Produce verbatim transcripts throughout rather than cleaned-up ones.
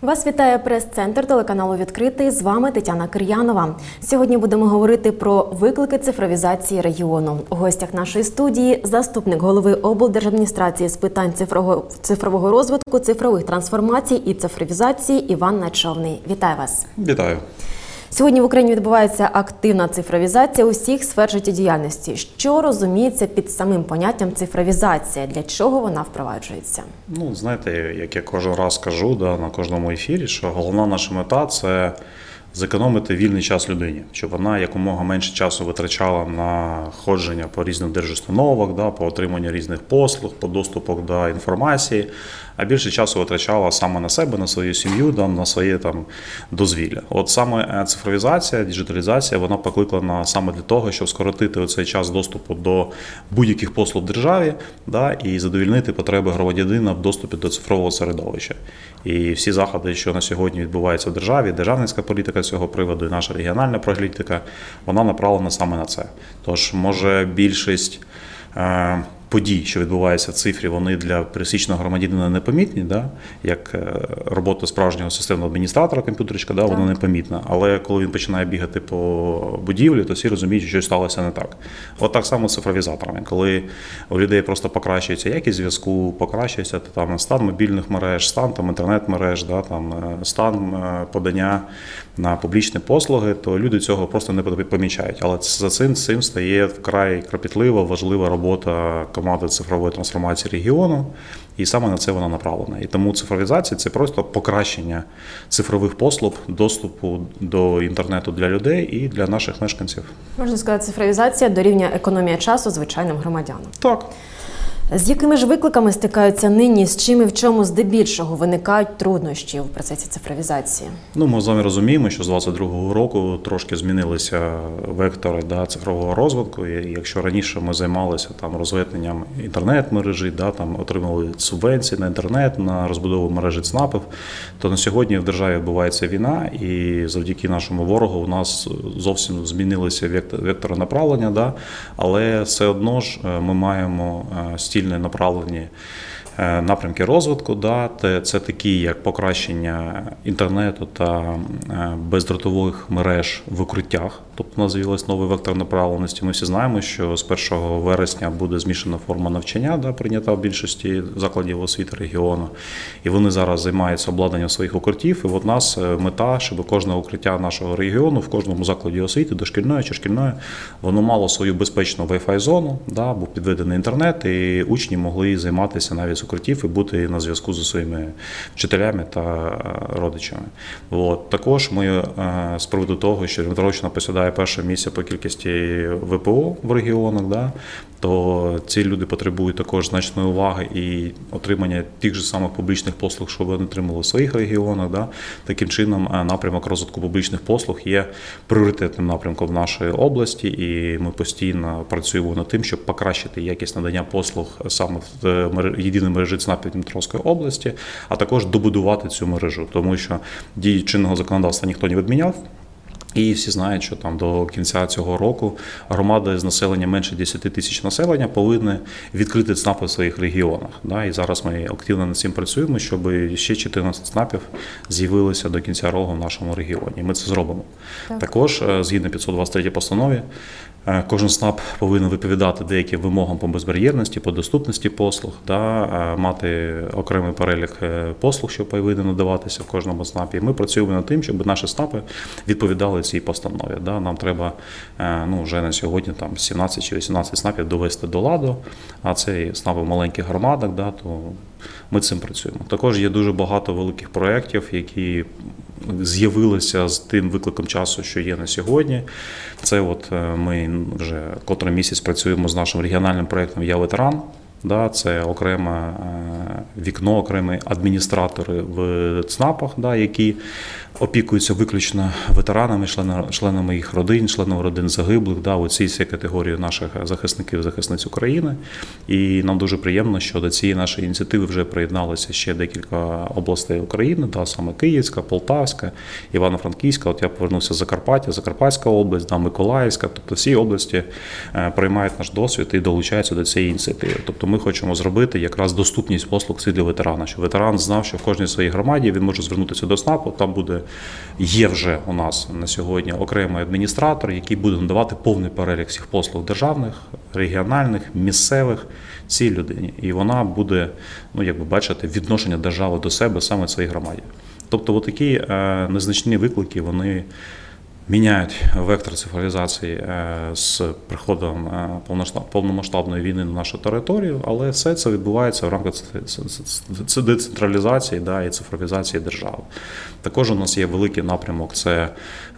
Вас вітає прес-центр телеканалу «Відкритий». З вами Тетяна Кир'янова. Сьогодні будемо говорити про виклики цифровізації регіону. У гостях нашої студії заступник голови облдержадміністрації з питань цифрового, цифрового розвитку, цифрових трансформацій і цифровізації Іван Нечовний. Вітаю вас. Вітаю. Сьогодні в Україні відбувається активна цифровізація усіх сфер життєдіяльності. Що розуміється під самим поняттям цифровізація? Для чого вона впроваджується? Ну, знаєте, як я кожен раз кажу да, на кожному ефірі, що головна наша мета – це зекономити вільний час людині, щоб вона якомога менше часу витрачала на ходження по різним держустановах, да, по отриманню різних послуг, по доступу до інформації, а більше часу витрачала саме на себе, на свою сім'ю, да, на своє там дозвілля. От саме цифровізація, діджиталізація, вона покликана саме для того, щоб скоротити оцей час доступу до будь-яких послуг в державі, да, і задовольнити потреби громадянина в доступі до цифрового середовища. І всі заходи, що на сьогодні відбуваються в державі, державницька політика з цього приводу і наша регіональна політика, вона направлена саме на це. Тож, може, більшість е, подій, що відбуваються в цифрі, вони для пересічного громадянина непомітні, да? Як робота справжнього системного адміністратора комп'ютерчика, да? Вона непомітна. Але коли він починає бігати по будівлі, то всі розуміють, що щось сталося не так. От так само з цифровізаторами. Коли у людей просто покращується якість зв'язку, покращується там, стан мобільних мереж, стан там, інтернет-мереж, да? Там, стан подання на публічні послуги, то люди цього просто не помічають. Але за цим, цим стає вкрай кропітлива, важлива робота команди цифрової трансформації регіону, і саме на це вона направлена. І тому цифровізація – це просто покращення цифрових послуг, доступу до інтернету для людей і для наших мешканців. Можна сказати, цифровізація дорівнює економія часу звичайним громадянам. Так. З якими ж викликами стикаються нині, з чим і в чому здебільшого виникають труднощі в процесі цифровізації? Ну, ми з вами розуміємо, що з двадцять другого року трошки змінилися вектори да, цифрового розвитку. І якщо раніше ми займалися там розвитненням інтернет-мережі, да, там отримали субвенції на інтернет, на розбудову мережі ЦНАПів, то на сьогодні в державі відбувається війна, і завдяки нашому ворогу у нас зовсім змінилися вектори направлення, да, але все одно ж ми маємо стільне направлені напрямки розвитку, да, це такі, як покращення інтернету та бездротових мереж в укриттях, тобто у нас з'явилась новий вектор направленості. Ми всі знаємо, що з першого вересня буде змішана форма навчання, да, прийнята в більшості закладів освіти регіону, і вони зараз займаються обладнанням своїх укриттів, і от у нас мета, щоб кожне укриття нашого регіону в кожному закладі освіти, дошкільної чи шкільної, воно мало свою безпечну Wi-Fi зону, да, був підведений інтернет, і учні могли займатися навіть укриттів і бути на зв'язку зі своїми вчителями та родичами. От. Також ми з приводу того, що Дмитровщина посідає перше місце по кількості ВПО в регіонах, да, то ці люди потребують також значної уваги і отримання тих же самих публічних послуг, що вони отримали в своїх регіонах. Да. Таким чином, напрямок розвитку публічних послуг є пріоритетним напрямком в нашій області, і ми постійно працюємо над тим, щоб покращити якість надання послуг саме в єдиній мережі ЦНАПів Дніпровської області, а також добудувати цю мережу, тому що дії чинного законодавства ніхто не відміняв. І всі знають, що там до кінця цього року громади з населення менше десять тисяч населення повинні відкрити ЦНАПи в своїх регіонах. Да? І зараз ми активно над цим працюємо, щоб ще чотирнадцять ЦНАПів з'явилися до кінця року в нашому регіоні. Ми це зробимо. Так. Також, згідно п'ятсот двадцять третій постанові, кожен ЦНАП повинен відповідати деяким вимогам по безбар'єрності, по доступності послуг, да, мати окремий перелік послуг, що повинні надаватися в кожному ЦНАПі. Ми працюємо над тим, щоб наші ЦНАПи відповідали цій постанові. Да. Нам треба ну, вже на сьогодні там, сімнадцять чи вісімнадцять ЦНАПів довести до ладу, а це ЦНАПи в маленьких громадах, да, то ми цим працюємо. Також є дуже багато великих проєктів, які з'явилися з тим викликом часу, що є на сьогодні. Це от ми вже котрий місяць працюємо з нашим регіональним проєктом «Я ветеран». Да, це окреме вікно, окремі адміністратори в ЦНАПах, да, які опікуються виключно ветеранами, членами їх родин, членами родин загиблих, да, оці всі категорії наших захисників, захисниць України. І нам дуже приємно, що до цієї нашої ініціативи вже приєдналися ще декілька областей України, да, саме Київська, Полтавська, Івано-Франківська, от я повернувся з Закарпаття, Закарпатська область, да, Миколаївська, тобто всі області приймають наш досвід і долучаються до цієї ініціативи. Тобто ми хочемо зробити якраз доступність послуг функції для ветерана, щоб ветеран знав, що в кожній своїй громаді він може звернутися до СНАПу, там буде, є вже у нас на сьогодні окремий адміністратор, який буде надавати повний перелік всіх послуг державних, регіональних, місцевих цій людині. І вона буде, ну, як ви бачите, відношення держави до себе саме в своїй громаді. Тобто от такі е, незначні виклики, вони міняють вектор цифровізації з приходом повномасштабної війни на нашу територію, але все це відбувається в рамках децентралізації, да, і цифровізації держави. Також у нас є великий напрямок – це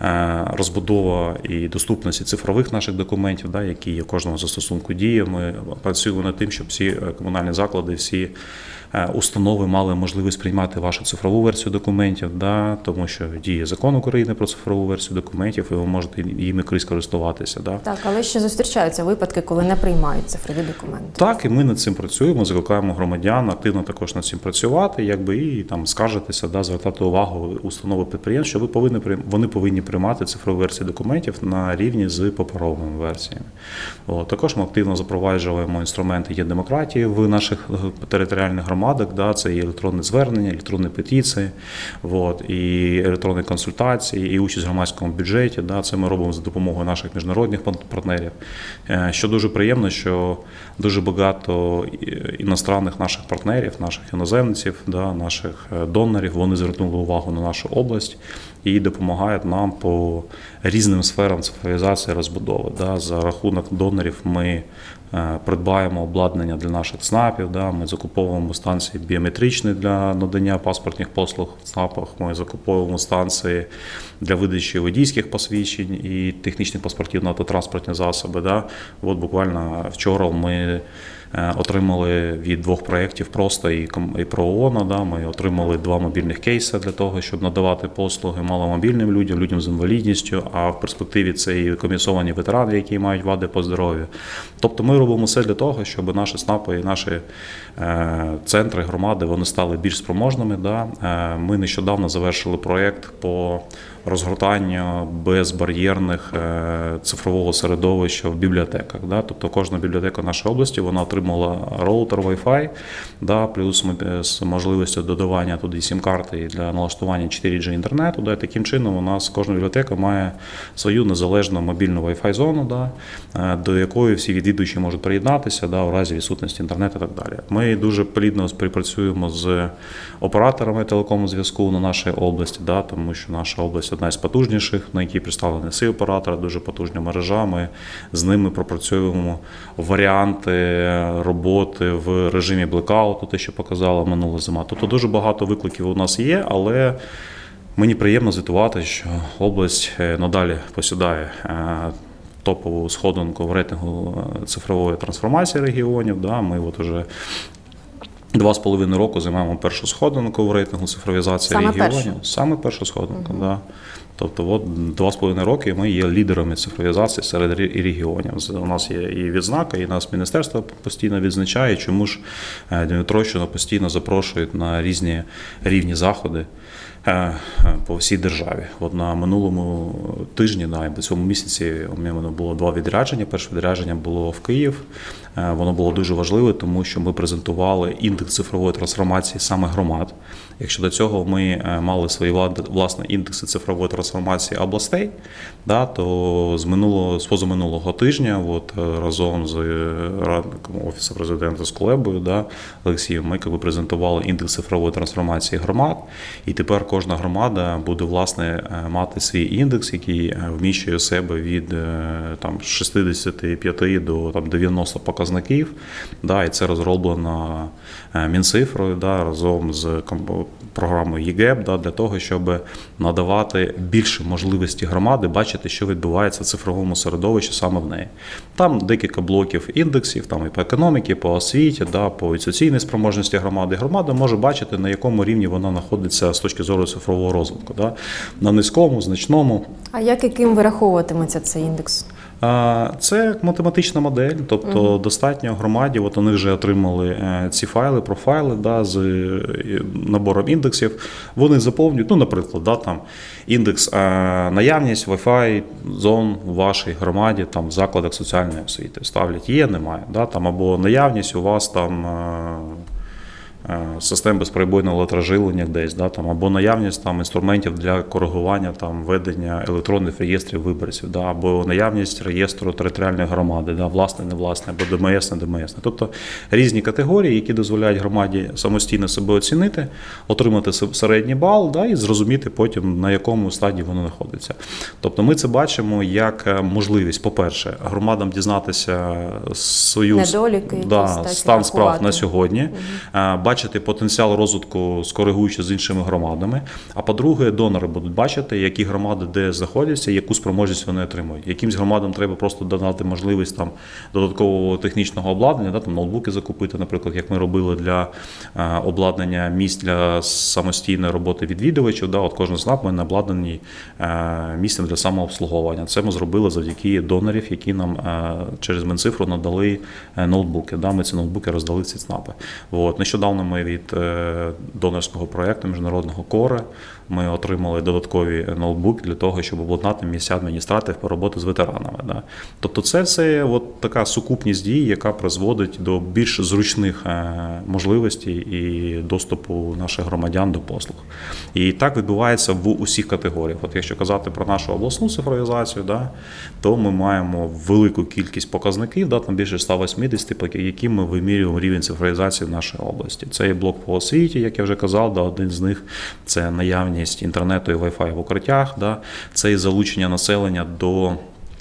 розбудова і доступності цифрових наших документів, да, які є в кожному застосунку дії. Ми працюємо над тим, щоб всі комунальні заклади, всі установи мали можливість приймати вашу цифрову версію документів, да, тому що діє закон України про цифрову версію документів, і ви можете їми крізь користуватися. Да. Так, але ще зустрічаються випадки, коли не приймають цифрові документи. Так, і ми над цим працюємо, закликаємо громадян активно також над цим працювати, якби і там скаржитися, да, звертати увагу установи підприємств, що ви повинні, вони повинні приймати цифрову версію документів на рівні з паперовими версіями. О, також ми активно запроваджуємо інструменти є-демократії в наших територіальних громадах. Да, це і електронне звернення, електронні петиції, вот, і електронні консультації, і участь в громадському бюджеті. Да, це ми робимо за допомогою наших міжнародних партнерів. Що дуже приємно, що дуже багато іностранних наших партнерів, наших іноземців, да, наших донорів, вони звернули увагу на нашу область і допомагають нам по різним сферам цифровізації, розбудови. Да. За рахунок донорів ми придбаємо обладнання для наших ЦНАПів, да, ми закуповуємо станції біометричні для надання паспортних послуг в ЦНАПах, ми закуповуємо станції для видачі водійських посвідчень і технічних паспортів на автотранспортні засоби. Да. От буквально вчора ми отримали від двох проєктів просто і про ООН, да, ми отримали два мобільних кейси для того, щоб надавати послуги маломобільним людям, людям з інвалідністю, а в перспективі це і комісовані ветерани, які мають вади по здоров'ю. Тобто ми робимо все для того, щоб наші СНАПи і наші центри, громади, вони стали більш спроможними. Да. Ми нещодавно завершили проєкт по розгортанню безбар'єрних цифрового середовища в бібліотеках. Да. Тобто кожна бібліотека нашої області, вона отримала роутер Wi-Fi, да, плюс з можливістю додавання туди сім-карти для налаштування чотири джі інтернету. Да. Таким чином у нас кожна бібліотека має свою незалежну мобільну Wi-Fi зону, да, до якої всі відвідувачі можуть приєднатися, да, у разі відсутності інтернету і так далі. Ми дуже плідно співпрацюємо з операторами телеком-зв'язку на нашій області, да, тому що наша область одна з потужніших, на якій представлені всі оператори, дуже потужні мережа. Ми з ними пропрацюємо варіанти роботи в режимі блекауту, те, що показала минула зима. Тобто дуже багато викликів у нас є, але мені приємно звітувати, що область надалі посідає топову сходинку в рейтингу цифрової трансформації регіонів. Да, ми от уже Два з половиною року займаємо першу сходинку в рейтингу цифровізації Саме регіонів. першу? Саме першу сходинку, Угу. да. Тобто от два з половиною роки ми є лідерами цифровізації серед регіонів. У нас є і відзнака, і нас міністерство постійно відзначає, чому ж Дніпропетровщину постійно запрошують на різні рівні заходи по всій державі. От на минулому тижні, на цьому місяці у мене було два відрядження. Перше відрядження було в Київ. Воно було дуже важливе, тому що ми презентували індекс цифрової трансформації саме громад. Якщо до цього ми мали свої власні індекси цифрової трансформації областей, да, то з минулого, з позаминулого тижня от, разом з радником Офісу президента з Кулебою, да, Олексієм, ми якби презентували індекс цифрової трансформації громад. І тепер кожна громада буде, власне, мати свій індекс, який вміщує у себе від там, шістдесят п'ять до там, дев'яноста показників. Да, і це розроблено Мінцифрою, да, разом з програмою ЄГЕП, да, для того, щоб надавати більше можливості громади бачити, що відбувається в цифровому середовищі саме в неї. Там декілька блоків індексів, там і по економіці, по освіті, да, по інституційній спроможності громади. Громада може бачити, на якому рівні вона знаходиться з точки зору цифрового розвитку. Да, на низькому, значному. А як яким вираховуватиметься цей індекс? Це математична модель, тобто угу. достатньо громаді, от вони вже отримали ці файли, профайли, да, з набором індексів, вони заповнюють, ну, наприклад, да, там, індекс наявність Wi-Fi зон у вашій громаді, там, в закладах соціальної освіти, ставлять є, немає, да, там, або наявність у вас там систем безперебойного електроживлення десь, да, там, або наявність там, інструментів для коригування там, ведення електронних реєстрів виборців, да, або наявність реєстру територіальної громади, да, власне, не власне, або ДМС, не ДМС. Тобто різні категорії, які дозволяють громаді самостійно себе оцінити, отримати середній бал, да, і зрозуміти потім, на якому стадії воно знаходиться. Тобто ми це бачимо як можливість, по-перше, громадам дізнатися свою недоліки, да, якісь, стан справ рахувати. на сьогодні, угу. бачити потенціал розвитку, скоригуючи з іншими громадами. А по-друге, донори будуть бачити, які громади де знаходяться, яку спроможність вони отримують. Якимсь громадам треба просто додати можливість там, додаткового технічного обладнання, да, там, ноутбуки закупити, наприклад, як ми робили для а, обладнання місць для самостійної роботи відвідувачів. Да, от кожен СНАП ми обладнаний місцем для самообслуговування. Це ми зробили завдяки донорів, які нам а, через Мінцифру надали ноутбуки. Да, ми ці ноутбуки роздали в ці ЦНАПи. От. Нещодавно ми від е, донорського проєкту міжнародного КОРе ми отримали додаткові ноутбуки для того, щоб обладнати місця адміністраторів по роботі з ветеранами. Да. Тобто це все от така сукупність дій, яка призводить до більш зручних е, можливостей і доступу наших громадян до послуг. І так відбувається в усіх категоріях. От якщо казати про нашу обласну цифровізацію, да, то ми маємо велику кількість показників, да, там більше ста вісімдесят, по яким ми вимірюємо рівень цифровізації в нашій області. Це є блок по освіті, як я вже казав, да, один з них – це наявність інтернету і Wi-Fi в укриттях, да, це і залучення населення до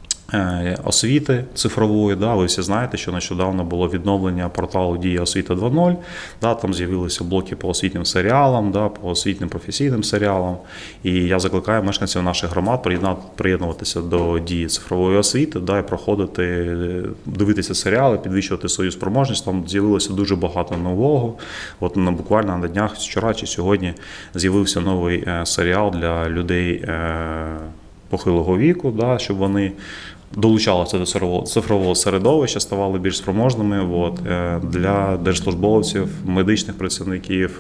освіти цифрової. Да, ви всі знаєте, що нещодавно було відновлення порталу «Дія освіта два нуль». Да, там з'явилися блоки по освітнім серіалам, да, по освітнім професійним серіалам. І я закликаю мешканців наших громад приєднуватися до дії цифрової освіти, да, і проходити, дивитися серіали, підвищувати свою спроможність. Там з'явилося дуже багато нового. От буквально на днях, вчора чи сьогодні, з'явився новий серіал для людей похилого віку, да, щоб вони долучалися до цифрового середовища, ставали більш спроможними. От. Для держслужбовців, медичних працівників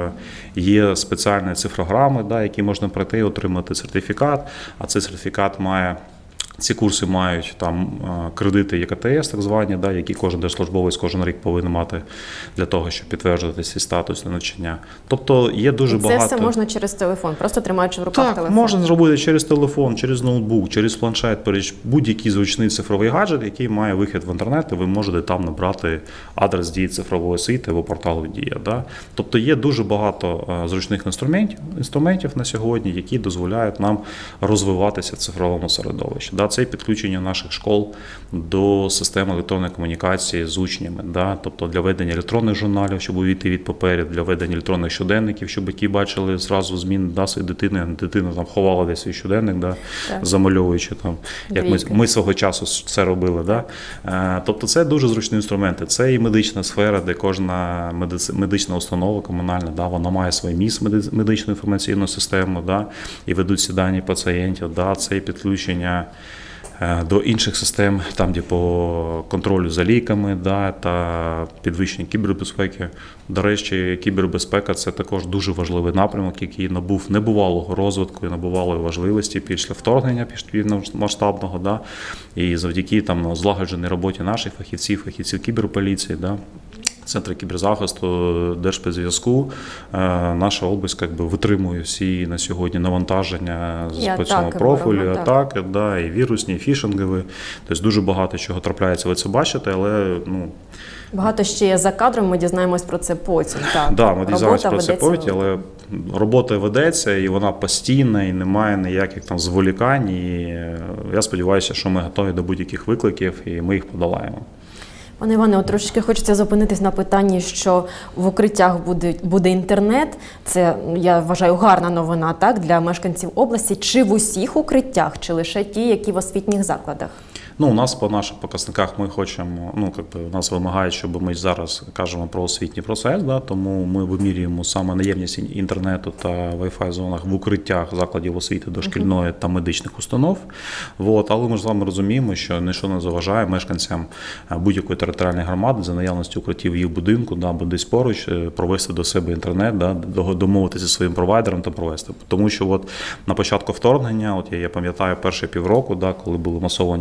є спеціальні цифрограми, да, які можна пройти і отримати сертифікат, а цей сертифікат має Ці курси мають там кредити Є Ка Те Ес, так звані, да, які кожен держслужбовець кожен рік повинен мати для того, щоб підтверджувати свій статус на навчання. Тобто є дуже це багато... Це все можна через телефон, просто тримаючи в руках так, телефон? Так, можна зробити через телефон, через ноутбук, через планшет, через будь-який зручний цифровий гаджет, який має вихід в інтернет, і ви можете там набрати адрес Дії цифрової освіти або порталу Дія. Да? Тобто є дуже багато зручних інструментів, інструментів на сьогодні, які дозволяють нам розвиватися в цифровому середовищі. Да? Це і підключення наших школ до системи електронної комунікації з учнями, да? Тобто для ведення електронних журналів, щоб увійти від паперів, для ведення електронних щоденників, щоб які бачили зразу змін да, своєї дитини, дитина там ховала десь свій щоденник, да? Замальовуючи там, як ми, ми свого часу це робили. Да? Тобто це дуже зручні інструменти. Це і медична сфера, де кожна медици, медична установа комунальна, да? Вона має свій міст медичну інформаційну систему, да? І ведуться дані пацієнтів, да? Це і підключення до інших систем, там, де по контролю за ліками, да, та підвищення кібербезпеки. До речі, кібербезпека – це також дуже важливий напрямок, який набув небувалого розвитку і небувалої важливості після вторгнення масштабного, да, і завдяки там злагодженій роботі наших фахівців, фахівців кіберполіції, да, Центри кіберзахисту, Держспецзв'язку, наша область якби витримує всі на сьогодні навантаження з по цьому профілю, атаки, да, і вірусні, і фішингові. Тобто дуже багато чого трапляється, ви це бачите, але ну. Багато ще є за кадром, ми дізнаємось про це потім. Так, да, ми дізнаємось про це потім, але робота ведеться, і вона постійна, і немає ніяких там зволікань. І я сподіваюся, що ми готові до будь-яких викликів, і ми їх подолаємо. Пане Іване, от трошки хочеться зупинитись на питанні, що в укриттях буде, буде інтернет. Це, я вважаю, гарна новина, так, для мешканців області. Чи в усіх укриттях, чи лише ті, які в освітніх закладах? Ну, у нас по наших показниках ми хочемо, ну, якби, у нас вимагають, щоб ми зараз кажемо про освітній процес, да, тому ми вимірюємо саме наявність інтернету та Wi-Fi зонах в укриттях закладів освіти дошкільної uh-huh. та медичних установ. От, але ми ж з вами розуміємо, що ніщо не заважає мешканцям будь-якої територіальної громади за наявності укриттів їх будинку, да, або десь поруч провести до себе інтернет, да, домовитися зі своїм провайдером та провести. Тому що от на початку вторгнення, от я, я пам'ятаю перші півроку, да, коли були масовані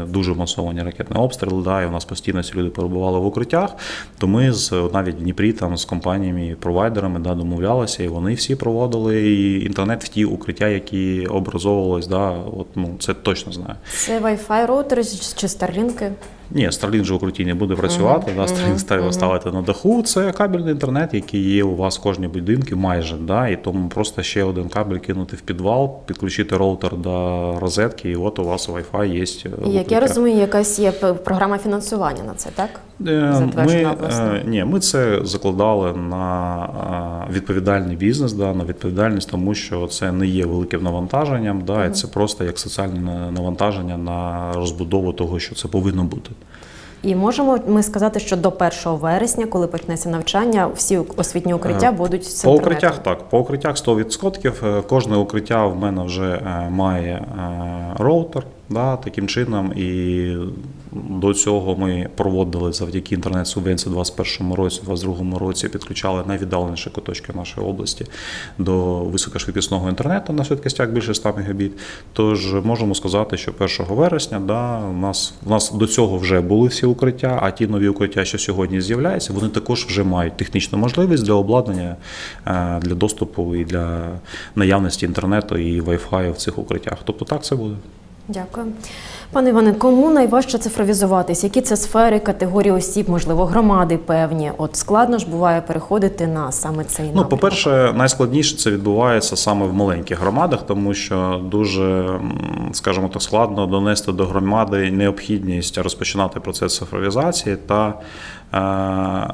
дуже масовані ракетні обстріли, да, і у нас постійно ці люди перебували в укриттях, то ми з, навіть в Дніпрі там, з компаніями, провайдерами да, домовлялися, і вони всі проводили і інтернет в ті укриття, які образовувались, да, от, ну, це точно знаю. Це Wi-Fi роутери чи Starlink? Ні, Starlink же в укритті не буде працювати, uh-huh, да, Starlink uh-huh. ставити на даху. Це кабельний інтернет, який є у вас в кожній будинку майже, да, і тому просто ще один кабель кинути в підвал, підключити роутер до розетки, і от у вас Wi-Fi є. І, як я розумію, якась є програма фінансування на це, так? Ми, ні, ми це закладали на відповідальний бізнес, да, на відповідальність, тому що це не є великим навантаженням, да, uh-huh. і це просто як соціальне навантаження на розбудову того, що це повинно бути. І можемо ми сказати, що до першого вересня, коли почнеться навчання, всі освітні укриття будуть з інтернетом? По укриттях так, по укриттях сто відсотків. Кожне укриття в мене вже має роутер, да, таким чином, і до цього ми проводили завдяки інтернет-субвенції в двадцять першому році, в двадцять другому році підключали найвіддаленіші куточки нашої області до високошвидкісного інтернету на швидкостях більше ста мегабіт. Тож можемо сказати, що першого вересня да, у нас, у нас до цього вже були всі укриття, а ті нові укриття, що сьогодні з'являються, вони також вже мають технічну можливість для обладнання, для доступу і для наявності інтернету і Wi-Fi в цих укриттях. Тобто так це буде. Дякую. Пане Іване, кому найважче цифровізуватись? Які це сфери, категорії осіб, можливо, громади певні? От складно ж буває переходити на саме цей напрямок? Ну, по-перше, найскладніше це відбувається саме в маленьких громадах, тому що дуже, скажімо так, складно донести до громади необхідність розпочинати процес цифровізації та е-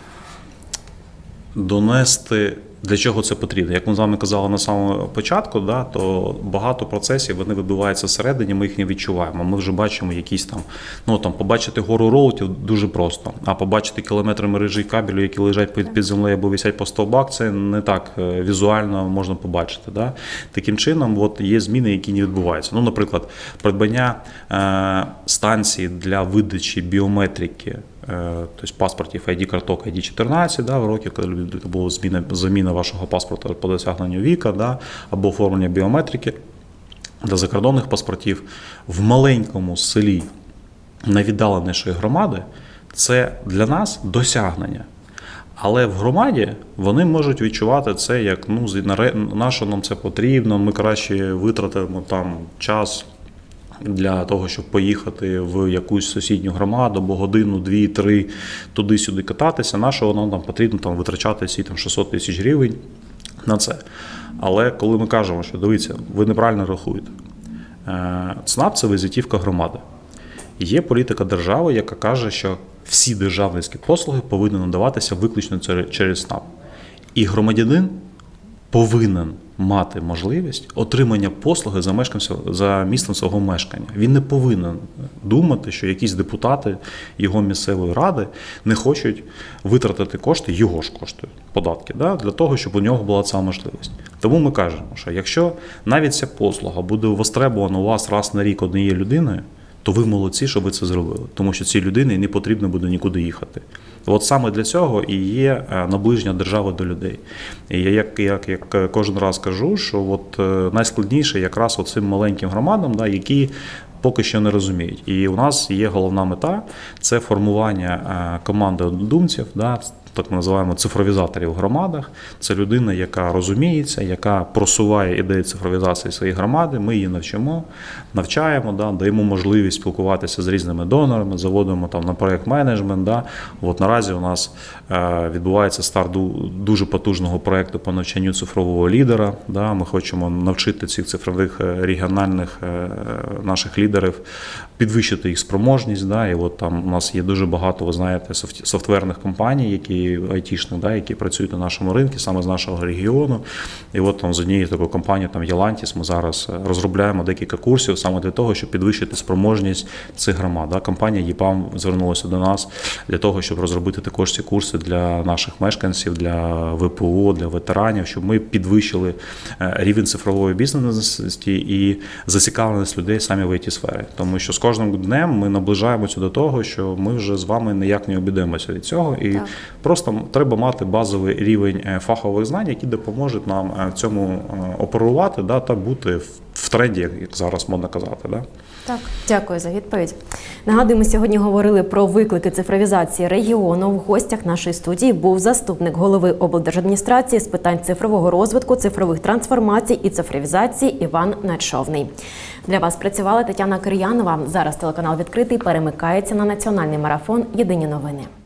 донести, для чого це потрібно. Як ми з вами казали на самому початку, да, то багато процесів вони відбуваються всередині, ми їх не відчуваємо. Ми вже бачимо якісь там, ну там побачити гору роутів дуже просто, а побачити кілометри мережі кабелю, які лежать під, під землею або висять по стовбах, це не так візуально можна побачити. Да. Таким чином, от є зміни, які не відбуваються. Ну, наприклад, придбання е, станції для видачі біометрики, тобто паспортів ай ді-карток ай ді чотирнадцять, да, в роки, коли була зміна, заміна вашого паспорта по досягненню віка, да, або оформлення біометрики для закордонних паспортів в маленькому селі найвіддаленішої громади, це для нас досягнення. Але в громаді вони можуть відчувати це як, ну, на що нам це потрібно, ми краще витратимо там час для того, щоб поїхати в якусь сусідню громаду, або годину, дві, три, туди-сюди кататися, на що воно нам потрібно там витрачати ці там шістсот тисяч гривень на це. Але коли ми кажемо, що дивіться, ви неправильно рахуєте, ЦНАП – це візитівка громади. Є політика держави, яка каже, що всі державницькі послуги повинні надаватися виключно через ЦНАП. І громадянин повинен мати можливість отримання послуги за мешканцем, за місцем свого мешкання. Він не повинен думати, що якісь депутати його місцевої ради не хочуть витратити кошти, його ж кошти, податки, да, для того, щоб у нього була ця можливість. Тому ми кажемо, що якщо навіть ця послуга буде востребована у вас раз на рік однією людиною, то ви молодці, що ви це зробили. Тому що цій людині не потрібно буде нікуди їхати. От саме для цього і є наближення держави до людей. І я як, як, як кожен раз кажу, що от найскладніше якраз цим маленьким громадам, да, які поки що не розуміють. І у нас є головна мета – це формування команди однодумців, да, так ми називаємо цифровізаторів в громадах. Це людина, яка розуміється, яка просуває ідеї цифровізації своєї громади. Ми її навчимо, навчаємо, да, даємо можливість спілкуватися з різними донорами, заводимо там на проєкт менеджмент. Да. От наразі у нас е, відбувається старт дуже потужного проєкту по навчанню цифрового лідера. Да. Ми хочемо навчити цих цифрових регіональних е, наших лідерів, підвищити їх спроможність. Да. І от там у нас є дуже багато, ви знаєте, софтверних компаній, які айтішних, да, які працюють на нашому ринку, саме з нашого регіону. І от там з однієї такої компанії, там Єлантіс, ми зараз розробляємо декілька курсів саме для того, щоб підвищити спроможність цих громад. Да. Компанія ЄПАМ звернулася до нас для того, щоб розробити також ці курси для наших мешканців, для ВПО, для ветеранів, щоб ми підвищили рівень цифрової бізнесності і зацікавленість людей саме в ай ті-сфері. Тому що з кожним днем ми наближаємося до того, що ми вже з вами ніяк не обійдемося від цього. І так. Просто треба мати базовий рівень фахових знань, які допоможуть нам в цьому оперувати, да, та бути в в тренді, як зараз модно казати. Да? Так, дякую за відповідь. Нагадую, ми сьогодні говорили про виклики цифровізації регіону. В гостях нашої студії був заступник голови облдержадміністрації з питань цифрового розвитку, цифрових трансформацій і цифровізації Іван Надшовний. Для вас працювала Тетяна Кир'янова. Зараз телеканал «Відкритий» перемикається на національний марафон «Єдині новини».